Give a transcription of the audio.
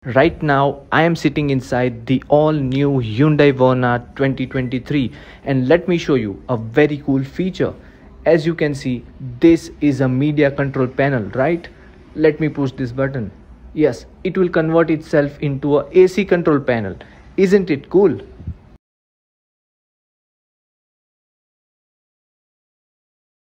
Right now, I am sitting inside the all-new Hyundai Verna 2023 and let me show you a very cool feature. As you can see, this is a media control panel, right? Let me push this button. Yes, it will convert itself into a AC control panel. Isn't it cool?